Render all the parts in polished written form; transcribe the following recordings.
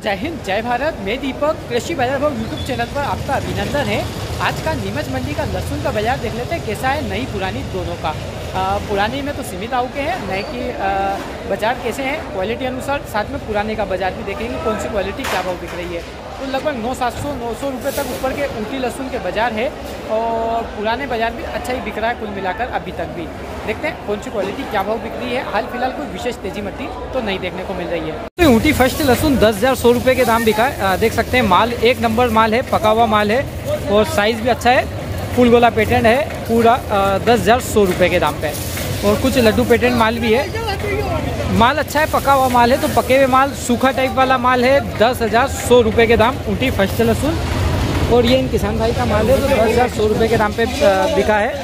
जय हिंद, जय भारत। मैं दीपक, कृषि बाजार भाव यूट्यूब चैनल पर आपका अभिनंदन है। आज का नीमच मंडी का लहसुन का बाजार देख लेते हैं कैसा है, नई पुरानी दोनों का। पुराने में तो सीमित आऊ के हैं, नए की बाजार कैसे हैं क्वालिटी अनुसार, साथ में पुराने का बाजार भी देखेंगे कौन सी क्वालिटी क्या भाव बिक रही है। तो लगभग 900 रुपये तक ऊपर के ऊटी लहसुन के बाजार है और पुराने बाजार भी अच्छा ही बिक रहा है कुल मिलाकर अभी तक भी। देखते हैं कौन सी क्वालिटी क्या भाव बिक रही है। हाल फिलहाल कोई विशेष तेजी मट्टी तो नहीं देखने को मिल रही है। तो ऊटी फर्स्ट लहसुन 10,100 रुपये के दाम बिका है। देख सकते हैं माल एक नंबर माल है, पका हुआ माल है और साइज़ भी अच्छा है। फुल गोला पेटेंट है पूरा 10,100 रुपये के दाम पे। और कुछ लड्डू पेटेंट माल भी है। माल अच्छा है, पका हुआ माल है। तो पके हुए माल सूखा टाइप वाला माल है 10,100 रुपये के दाम ऊटी फर्स्ट लहसुन। और ये इन किसान भाई का माल है तो 10,100 रुपये के दाम पे बिका है।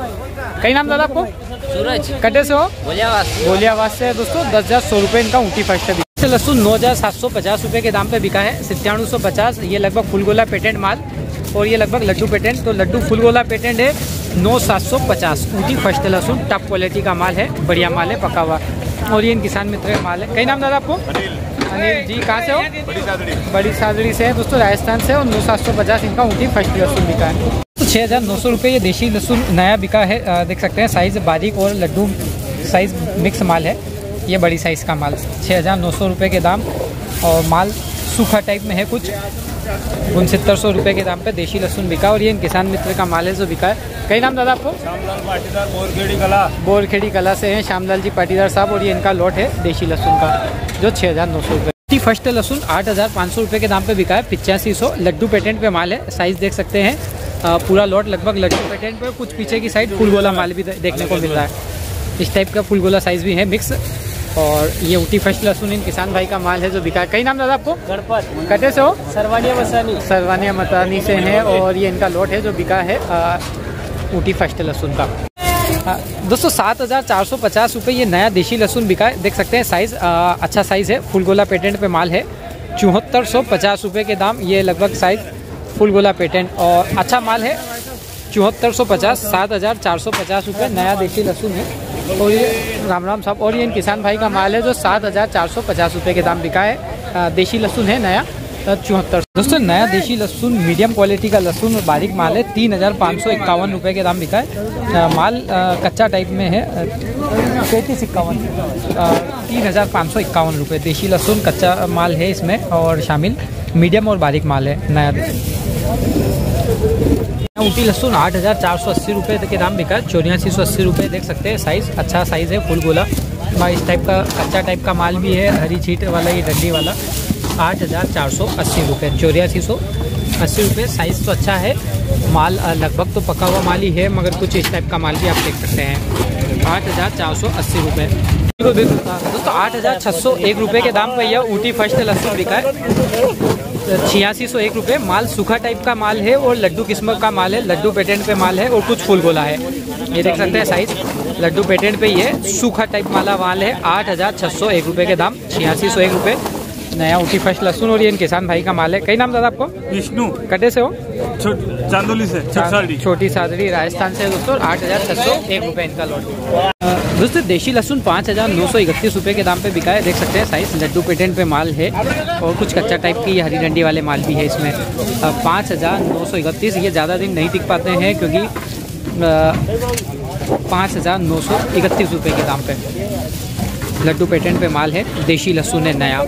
कई नाम दादा आपको? सूरज। कटे से हो? बोलियावास से है दोस्तों। 10,100 रुपये इनका ऊटी फर्स्ट है। लहसुन 9,750 रुपये के दाम पे बिका है। 9750 ये लगभग फुल गोला पेटेंट माल और ये लगभग लड्डू पेटेंट। तो लड्डू फुल गोला पेटेंट है 9,750 ऊटी फर्स्ट लहसुन। टॉप क्वालिटी का माल है, बढ़िया माल है, पका हुआ। और ये इन किसान मित्र का माल है। कई नाम दादा आपको? अनिल जी। कहाँ से हो? बड़ी सादड़ी से है दोस्तों, राजस्थान से। और 9,750 इनका ऊटी फर्स्ट लहसुन बिका है। तो 6,900 रुपये ये देशी लहसुन नया बिका है। देख सकते हैं साइज़ बारीक और लड्डू साइज़ मिक्स माल है। ये बड़ी साइज़ का माल 6,900 रुपये के दाम। और माल सूखा टाइप में है कुछ। 6900 रुपये के दाम पे देशी लहसुन बिका। और ये इन किसान मित्र का माल है जो बिका है। कई नाम दादा आपको? श्यामलाल पाटीदार, बोरखेड़ी कला। बोरखेड़ी कला से हैं श्यामलाल जी पाटीदार साहब। और ये इनका लॉट है देशी लहसुन का जो 6,900 रुपये। फर्स्ट लहसुन 8,500 रुपये के दाम पे बिका है। 8500 लड्डू पेटेंट पे माल है। साइज़ देख सकते हैं पूरा लॉट लगभग लड्डू पेटेंट पे। कुछ पीछे की साइड फुल गोला माल भी देखने को मिल रहा है। इस टाइप का फुल गोला साइज़ भी है मिक्स। और ये ऊटी फर्स्ट लहसुन इन किसान भाई का माल है जो बिका है। कई नाम दादा आपको? गणपत। कटे से हो? सरवानिया मतानी से हैं। और ये इनका लॉट है जो बिका है ऊटी फर्स्ट लहसुन का। दोस्तों 7,450 रुपये ये नया देशी लहसुन बिका है। देख सकते हैं साइज़ अच्छा साइज़ है, फुल गोला पेटेंट पे माल है। 7450 रुपये के दाम। ये लगभग साइज़ फुल गोला पेटेंट और अच्छा माल है। 7450 7,450 रुपये नया देशी लहसुन है। और ये राम साहब। और ये इन किसान भाई का माल है जो 7,450 रुपये के दाम बिका है। देशी लहसुन है नया 74। दोस्तों नया देशी लहसुन मीडियम क्वालिटी का लहसुन और बारीक माल है 3,551 रुपये के दाम बिका है। माल कच्चा टाइप में है 3351 3,551 रुपये देशी लहसुन कच्चा माल है इसमें। और शामिल मीडियम और बारीक माल है नया। ऊटी लहसुन 8,480 रुपये के दाम बिका है। 8480 रुपये देख सकते हैं साइज़ अच्छा साइज़ है फुल गोला। इस टाइप का कच्चा टाइप का माल भी है, हरी छीट वाला ये डंडी वाला। 8,480 रुपये 8480 रुपये। साइज़ तो अच्छा है माल, लगभग तो पका हुआ माल ही है मगर कुछ इस टाइप का माल भी आप देख सकते हैं। 8,480 रुपये। दोस्तों 8,601 रुपये के दाम पर यह ऊटी फर्स्ट लहसुन बिका है। 8601 रुपये। माल सूखा टाइप का माल है और लड्डू किस्म का माल है, लड्डू पेटेंट पे माल है और कुछ फुल गोला है। ये देख सकते हैं साइज़ लड्डू पेटेंट पे ही है, सूखा टाइप वाला माल है। 8,601 रुपये के दाम। 8601 रुपये नया ऊटी फर्स्ट लहसुन। और ये इन किसान भाई का माल है। कई नाम दादा आपको? विष्णु। कटे से हो? चांदोली से, छोटी सादड़ी राजस्थान से दोस्तों। 8,601 रुपये इनका लॉट। दोस्तों देशी लहसुन 5,931 रुपये के दाम पे बिका है। देख सकते हैं साइज़ लड्डू पेटेंट पे माल है और कुछ कच्चा टाइप की हरी डंडी वाले माल भी है इसमें। 5,931 ये ज़्यादा दिन नहीं टिक पाते हैं क्योंकि 5,931 रुपये के दाम पे लड्डू पेटेंट पे माल है। देशी लहसुन है नया।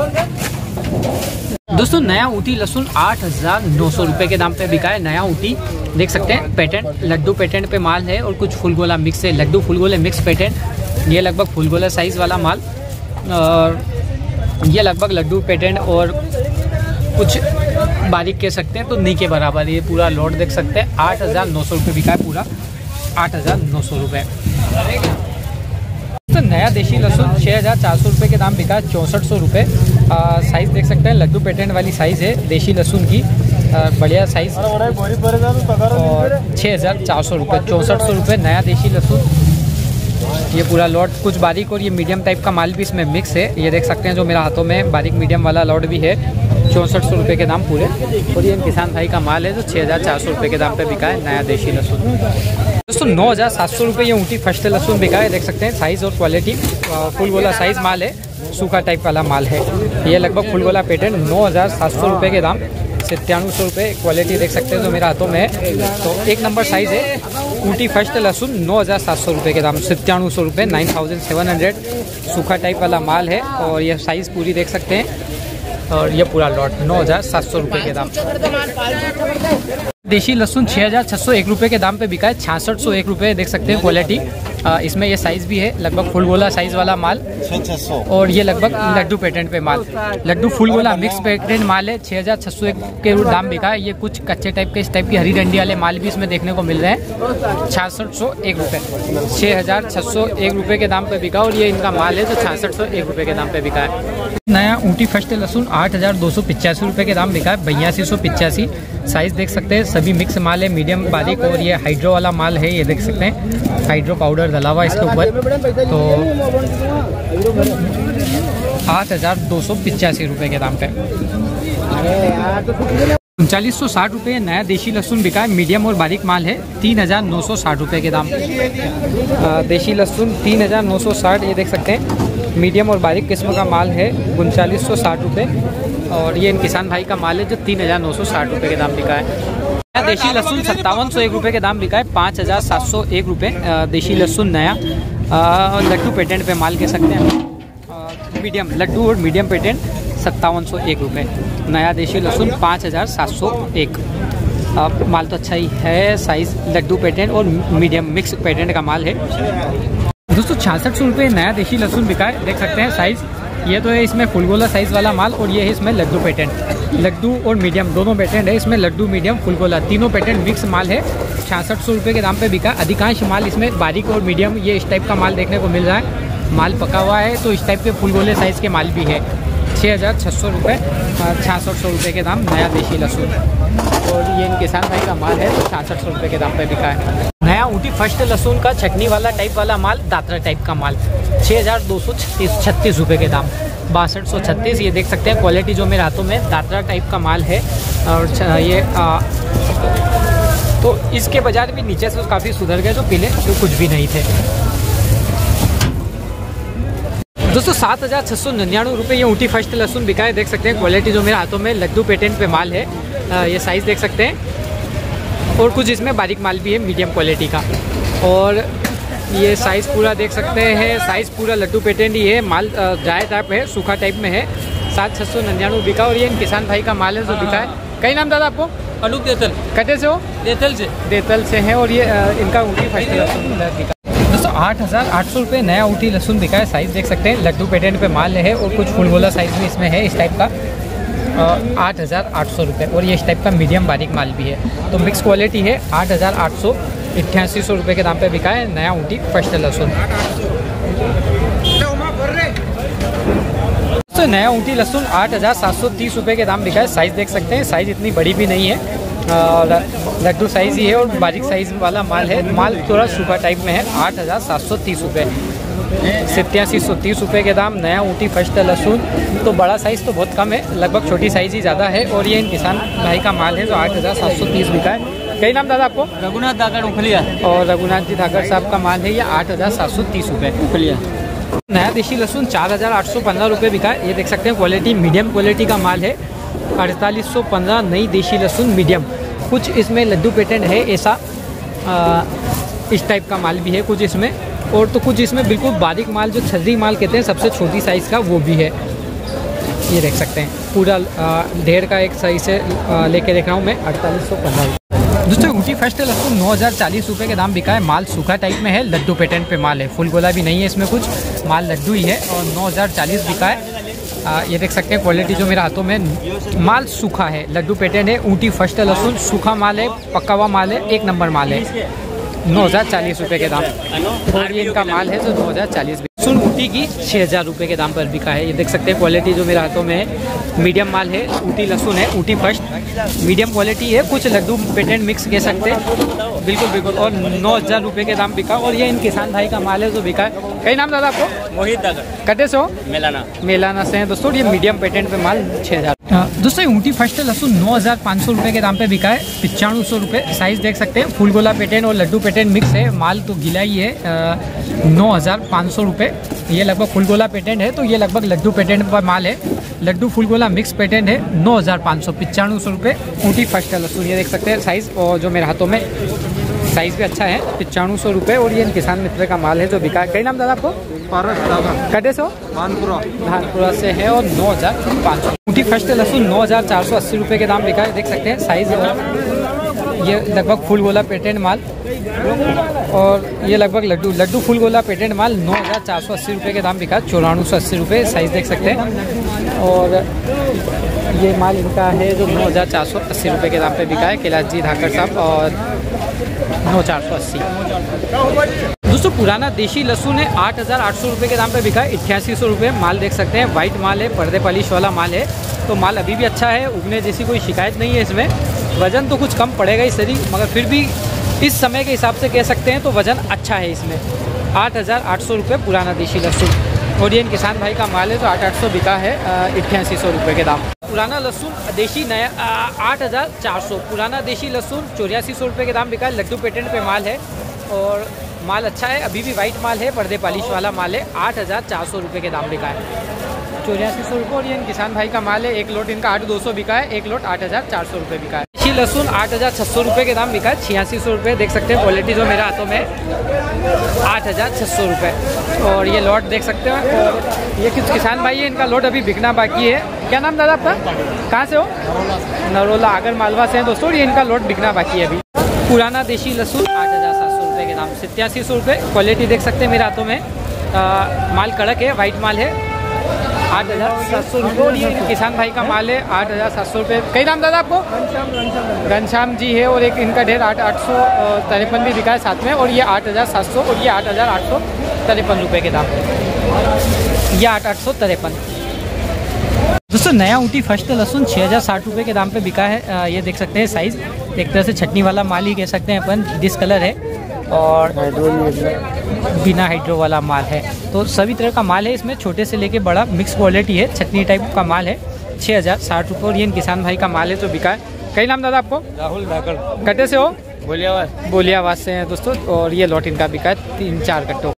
दोस्तों नया ऊटी लहसुन 8,900 रुपये के दाम पे बिका है। नया ऊटी देख सकते हैं पेटेंट लड्डू पेटेंट पे माल है और कुछ फुल गोला मिक्स है, लड्डू फुल गोले मिक्स पेटेंट। ये लगभग फुल गोला साइज़ वाला माल और ये लगभग लड्डू पेटेंट और कुछ बारीक कह सकते हैं तो नी के बराबर। ये पूरा लॉट देख सकते हैं। 8,900 रुपये बिका है पूरा। 8,900 रुपये। तो नया देशी लहसुन 6,400 रुपये के दाम बिका है। 6400 रुपये। साइज़ देख सकते हैं लड्डू पेटेंट वाली साइज़ है देशी लहसुन की, बढ़िया साइज़। और 6,400 रुपये 6400 रुपये नया देशी लहसुन। ये पूरा लॉट कुछ बारीक और ये मीडियम टाइप का माल भी इसमें मिक्स है। ये देख सकते हैं जो मेरा हाथों में बारीक मीडियम वाला लॉट भी है। 6400 रुपये के दाम पूरे। और ये किसान भाई का माल है जो 6,400 रुपये के दाम पे बिका है नया देशी लहसुन। दोस्तों 9,700 रुपये ये ऊटी फर्स्ट लहसुन बिका है। देख सकते हैं साइज़ और क्वालिटी फुल गोला साइज़ माल है। सूखा टाइप वाला माल है। ये लगभग फुल गोला पेटेंट 9,700 रुपये के दाम, 9700 रुपये। क्वालिटी देख सकते हैं जो मेरे हाथों में है, तो 1 नंबर साइज़ है। ऊटी फर्स्ट लहसुन 9,700 रुपये के दाम, 9700 रुपये, 9700। सूखा टाइप वाला माल है और ये साइज़ पूरी देख सकते हैं। और ये पूरा लॉट 9,700 रुपये के दाम। देशी लहसुन 6,601 रुपये के दाम पे बिका है, 6601 रुपये देख सकते हैं क्वालिटी। इसमें ये साइज़ भी है, लगभग फुल गोला साइज़ वाला माल। और ये लगभग लड्डू पेटेंट पे माल, लड्डू फुल गोला मिक्स पेटेंट माल है। 6,601 के दाम बिका है। ये कुछ कच्चे टाइप के, इस टाइप की हरी डंडी वाले माल भी इसमें देखने को मिल रहे हैं। 6601 रुपये, 6,601 रुपये के दाम पे बिका। और ये इनका माल है जो 6601 रुपये के दाम पे बिका है। नया ऊटी फर्स्ट लहसुन 8,285 रुपये के दाम बिका है, 8285। साइज़ देख सकते हैं, सभी मिक्स माल है, मीडियम बारीक। और ये हाइड्रो वाला माल है, ये देख सकते हैं हाइड्रो पाउडर डला हुआ इसके ऊपर। तो 8,285 रुपये के दाम पे। 3960 रुपये नया देशी लहसुन बिका है, मीडियम और बारीक माल है, 3,960 रुपये के दाम। देशी लहसुन 3,960, ये देख सकते हैं मीडियम और बारीक किस्म का माल है, 3960 रुपये। और ये इन किसान भाई का माल है जो 3,960 रुपये के दाम बिका है। देशी लहसुन 5701 रुपये के दाम बिका है, 5,701 रुपये। देशी लहसुन नया लड्डू पेटेंट पे माल कह सकते हैं, मीडियम लड्डू और मीडियम पेटेंट 5701 रुपये। नया देशी लहसुन 5,701। माल तो अच्छा ही है, साइज़ लड्डू पेटेंट और मीडियम मिक्स पेटेंट का माल है। दोस्तों 6600 रुपये नया देशी लहसुन बिका है, देख सकते हैं साइज़। ये तो है इसमें फुल गोला साइज़ वाला माल, और ये है इसमें लड्डू पेटेंट। लड्डू और मीडियम दोनों पेटेंट है इसमें, लड्डू मीडियम फुल गोला तीनों पेटेंट मिक्स माल है। 6600 रुपये के दाम पे बिका। अधिकांश माल इसमें बारीक और मीडियम ये इस टाइप का माल देखने को मिल रहा है। माल पका हुआ है तो इस टाइप के फुल गोले साइज़ के माल भी है। 6,600 रुपये, 6600 रुपये के दाम नया देशी लहसुन। और ये इन किसान भाई का माल है, 6600 रुपये के दाम पे बिका है। नया ऊटी फर्स्ट लहसुन का चटनी वाला टाइप वाला माल, दादरा टाइप का माल, 6,236 रुपये के दाम, 6236। ये देख सकते हैं क्वालिटी जो मेरे हाथों में दादरा टाइप का माल है। और ये तो इसके बाजार भी नीचे से काफ़ी सुधर गए, जो पहले जो कुछ भी नहीं थे। दोस्तों 7,699 रुपये ये ऊटी फर्स्ट लहसुन बिका है, देख सकते हैं क्वालिटी जो मेरे हाथों में लड्डू पेटेंट पे माल है। ये साइज़ देख सकते हैं, और कुछ इसमें बारीक माल भी है मीडियम क्वालिटी का। और ये साइज़ पूरा देख सकते हैं, साइज़ पूरा लड्डू पेटेंट ही है। माल ड्राई टाइप है, सूखा टाइप में है। 7,699 बिका। और ये इन किसान भाई का माल है जो बिका है। कई नाम दादा आपको? अनूप देतल। कटे से हो? देतल से हैं। और ये इनका ऊटी फर्स्ट लहसुन बिका। दोस्तों 8,800 रुपये नया ऊटी लहसुन बिका है, साइज़ देख सकते हैं लड्डू पेटेंट पे माल है। और कुछ फुल गोला साइज़ भी इसमें है इस टाइप का। 8,800 रुपये। और ये इस टाइप का मीडियम बारीक माल भी है, तो मिक्स क्वालिटी है। 8,800, 8800 रुपये के दाम पे बिका है नया ऊटी फर्स्ट लहसुन। तो नया ऊटी लहसुन 8,730 रुपये के दाम बिका है, साइज़ देख सकते हैं। साइज़ इतनी बड़ी भी नहीं है, लड्डू साइज़ ही है और बारीक साइज़ वाला माल है। माल थोड़ा सूखा टाइप में है। 8,730 रुपये, 8730 रुपये के दाम नया ऊटी फर्स्ट लहसुन। तो बड़ा साइज़ तो बहुत कम है, लगभग छोटी साइज़ ही ज़्यादा है। और ये इन किसान भाई का माल है जो 8,730 बिका है। कई नाम दादा आपको? रघुनाथ धाकड़ उखलिया। और रघुनाथ जी धाकड़ साहब का माल है, ये 8,730 रुपये उखलिया। नया देशी लहसुन 4,815 रुपये बिका है, ये देख सकते हैं क्वालिटी मीडियम क्वालिटी का माल है। 4,815 नई देशी लहसुन मीडियम। कुछ इसमें लड्डू पेटेंट है ऐसा, इस टाइप का माल भी है कुछ इसमें। और तो कुछ इसमें बिल्कुल बारीक माल जो छर्री माल कहते हैं, सबसे छोटी साइज़ का, वो भी है। ये देख सकते हैं पूरा ढेर का एक सही से लेके देख रहा हूँ मैं। 4,815 दोस्तों ऊटी फर्स्ट लहसुन 9,040 रुपये के दाम बिका है। माल सूखा टाइप में है, लड्डू पेटेंट पे माल है, फुल गोला भी नहीं है इसमें, कुछ माल लड्डू ही है। और 9,040 बिका है। ये देख सकते हैं क्वालिटी जो मेरे हाथों में, माल सूखा है, लड्डू पेटेंट है। ऊटी फर्स्ट लहसुन सूखा माल है, पका हुआ माल है, 1 नंबर माल है। 9,040 रुपये के दाम। और ये इनका माल है जो 9,040 लहसुन ऊटी की 6,000 रुपये के दाम पर बिका है। ये देख सकते हैं क्वालिटी जो मेरे हाथों में है, मीडियम माल है, ऊटी लहसुन है, ऊटी फर्स्ट मीडियम क्वालिटी है। कुछ लड्डू पेटेंट मिक्स कह सकते हैं, बिल्कुल बिल्कुल। और 9,000 रुपये के दाम बिका। और ये इन किसान भाई का माल है जो बिका है। कई नाम दादा आपको? मोहित धाकड़। कटे से हो? मेलाना। मेलाना से हैं दोस्तों। ये मीडियम पेटेंट पे माल 6,000। दोस्तों ऊटी फर्स्ट लहसुन 9,500 रुपये के दाम पे बिका है, 9500 रुपये। साइज़ देख सकते हैं, फूल गोला पैटर्न और लड्डू पैटर्न मिक्स है। माल तो गीला ही है। 9,500 रुपये। ये लगभग फूल गोला पैटर्न है, तो ये लगभग लड्डू पैटर्न पर माल है। लड्डू फूल गोला मिक्स पैटर्न है। 9,500, 9500 रुपये ऊटी फर्स्ट लहसुन। ये देख सकते हैं साइज़, और जो मेरे हाथों में साइज़ भी अच्छा है, 9500 रुपये। और ये किसान मित्र का माल है जो बिका है। कई नाम दादा आपको? कटे से हो? धानपुरा से है, और 9,500। ऊटी फर्स्ट लहसुन 9,480 रुपये के दाम बिका है। देख सकते हैं साइज़, ये लगभग फूल गोला पैटर्न माल, और ये लगभग लड्डू फूल गोला पैटर्न माल 9,480 रुपये के दाम बिका, 9480 रुपये। साइज़ देख सकते हैं, और ये माल इनका है जो 9,480 रुपये के दाम पे बिका है। कैलाश जी धाकर साहब, और 9,480। दोस्तों पुराना देशी लहसुन है, 8,800 रुपये के दाम पे बिका है, 8800 रुपये। माल देख सकते हैं, वाइट माल है, पर्दे पॉलिश वाला माल है। तो माल अभी भी अच्छा है, उगने जैसी कोई शिकायत नहीं है इसमें। वज़न तो कुछ कम पड़ेगा ही सही, मगर फिर भी इस समय के हिसाब से कह सकते हैं तो वज़न अच्छा है इसमें। 8,800 रुपये पुराना देशी लहसुन। और ये किसान भाई का माल है, तो 8,800 बिका है, 8800 रुपये के दाम। पुराना लहसुन देशी नया 8,400। पुराना देशी लहसुन 8400 रुपये के दाम बिका है। लड्डू पैटर्न पे माल है, और माल अच्छा है, अभी भी वाइट माल है, पर्दे पॉलिश वाला माल है। 8,400 रुपये के दाम बिका है, 8400 रुपये। और ये किसान भाई का माल है, एक लोट इनका 8,200 बिका है, एक लोट 8,400 रुपये बिका है। देशी लहसुन 8,600 रुपये के दाम बिका है, 8600 रुपये। देख सकते हैं क्वालिटी जो मेरे हाथों में, 8,600 रुपये। और ये लॉट देख सकते हैं, और ये किस किसान भाई है, इनका लॉट अभी बिकना बाकी है। क्या नाम दादा आपका? कहाँ से हो? नरोला आगर मालवा से हैं दोस्तों। ये इनका लॉट बिकना बाकी है अभी। पुराना देशी लहसुन 8,700 रुपये के दाम, 8700 रुपये। क्वालिटी देख सकते हैं मेरे हाथों में, माल कड़क है, वाइट माल है। 8,700 रुपये। और ये किसान भाई का माल है, 8,700 रुपये। कई नाम दादा आपको? घनश्याम जी है, और एक इनका ढेर 8,853 भी बिका है साथ में। और ये 8,700, और ये 8,853 रुपये के दाम, ये 8,853। दोस्तों नया ऊटी फर्स्ट लहसुन 6,060 रुपये के दाम पे बिका है। ये देख सकते हैं साइज़, एक तरह से छटनी वाला माल ही कह सकते हैं अपन। डिस कलर है, और बिना हाइड्रो वाला माल है। तो सभी तरह का माल है इसमें, छोटे से लेके बड़ा मिक्स क्वालिटी है, छटनी टाइप का माल है। 6,060 रुपये। और ये किसान भाई का माल है जो बिका है। कई नाम दादा आपको? राहुल धाकर। कटे से हो? बोलियावास। बोलियावास से हैं दोस्तों। और ये लॉट इनका बिका है, 3-4 कट्टों।